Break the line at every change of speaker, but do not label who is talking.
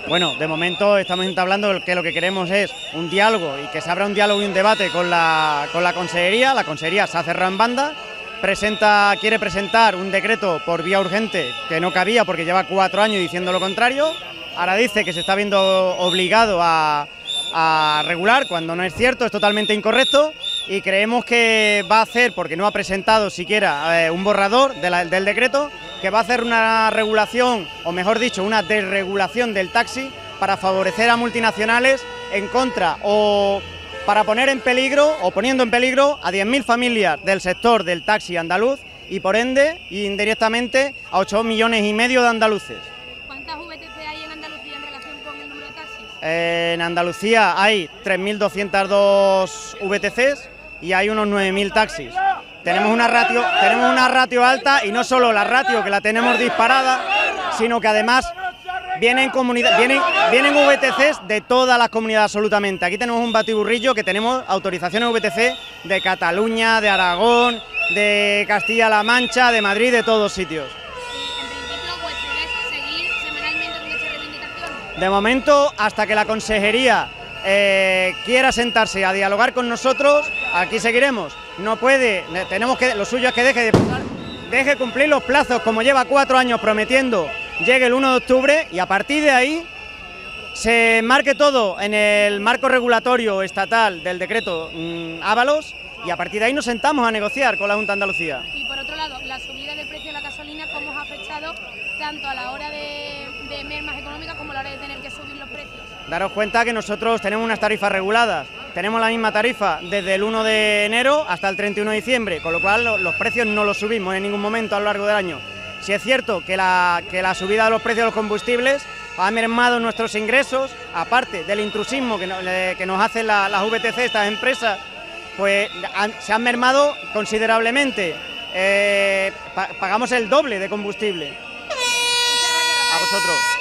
Bueno, de momento estamos entablando que lo que queremos es un diálogo y que se abra un diálogo y un debate con la Consejería. La Consejería se ha cerrado en banda, quiere presentar un decreto por vía urgente que no cabía porque lleva 4 años diciendo lo contrario. Ahora dice que se está viendo obligado a regular cuando no es cierto, es totalmente incorrecto, y creemos que va a hacer, porque no ha presentado siquiera un borrador del decreto, que va a hacer una regulación, o mejor dicho, una desregulación del taxi para favorecer a multinacionales en contra o para poner en peligro o poniendo en peligro a 10.000 familias del sector del taxi andaluz y por ende, indirectamente, a 8,5 millones de andaluces.
¿Cuántas VTC hay en Andalucía en relación con el número de taxis?
En Andalucía hay 3.202 VTCs y hay unos 9.000 taxis. Tenemos una ratio alta, y no solo la ratio que la tenemos disparada, sino que además vienen VTCs de todas las comunidades absolutamente. Aquí tenemos un batiburrillo que tenemos autorizaciones VTC de Cataluña, de Aragón, de Castilla-La Mancha, de Madrid, de todos sitios.
En principio, vuestro es seguir semanalmente con esta reivindicación.
De momento, hasta que la Consejería quiera sentarse a dialogar con nosotros, aquí seguiremos. No puede, lo suyo es que deje cumplir los plazos como lleva 4 años prometiendo, llegue el 1 de octubre y a partir de ahí se marque todo en el marco regulatorio estatal del decreto Ábalos, y a partir de ahí nos sentamos a negociar con la Junta de Andalucía.
Y por otro lado, la subida del precio de la gasolina, ¿cómo os ha afectado tanto a la hora de mermas económicas como a la hora de tener que subir los precios?
Daros cuenta que nosotros tenemos unas tarifas reguladas, tenemos la misma tarifa desde el 1 de enero hasta el 31 de diciembre, con lo cual los precios no los subimos en ningún momento a lo largo del año. Si es cierto que la subida de los precios de los combustibles ha mermado nuestros ingresos, aparte del intrusismo que nos hacen las VTC, estas empresas, pues se han mermado considerablemente. Pagamos el doble de combustible.
Muchas gracias, Rafael.
A vosotros.